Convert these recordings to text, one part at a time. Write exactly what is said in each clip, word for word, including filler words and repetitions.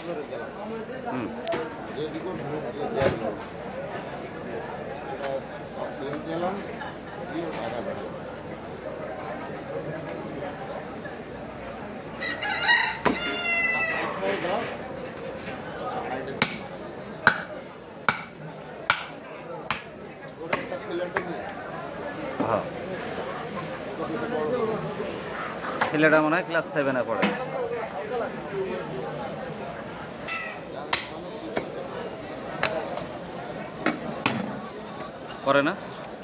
হুম হ্যাঁ ছেলেটা মনে হয় ক্লাস সেভেনে পড়ে। করে না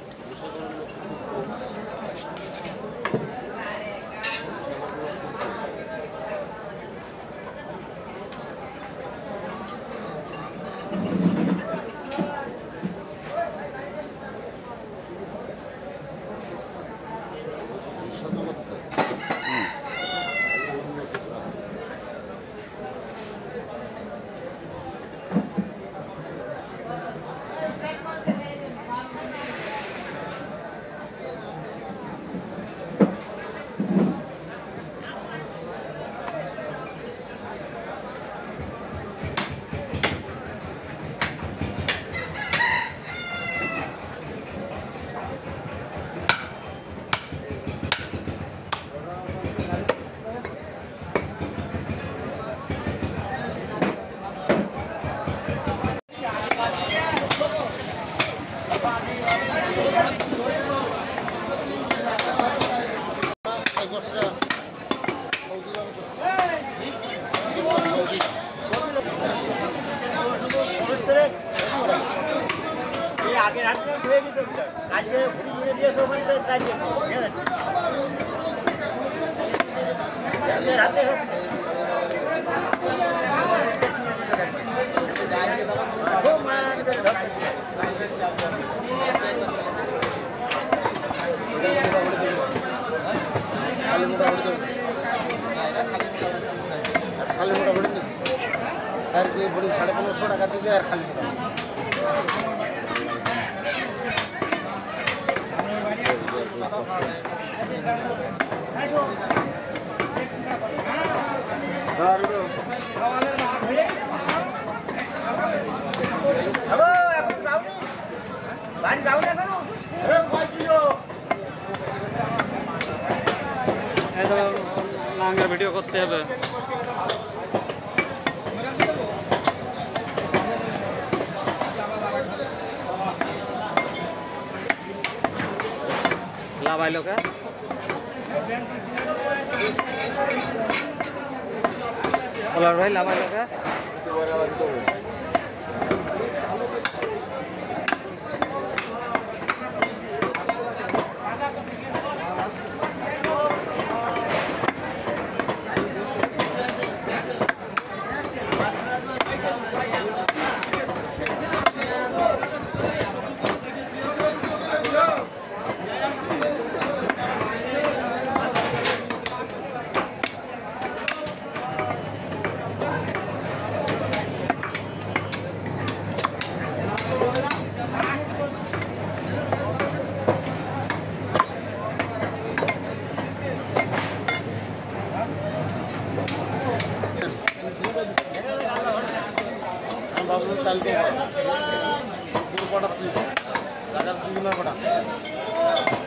আগে রাত্রে হয়ে গেছে আজকে ঘুরি ঘুরে দিয়েছে ওখানে রাতে খালি মোটামুটি স্যার কি বলি সাড়ে পনেরোশো টাকা দিবে আর খালি লাঙ্গের ভিডিও করতে হবে। লাভাইলো কা বলার ভাই লাভাইলো কা বাবু চালকে দুপুর কটা ছিল টাকার দুই পড়া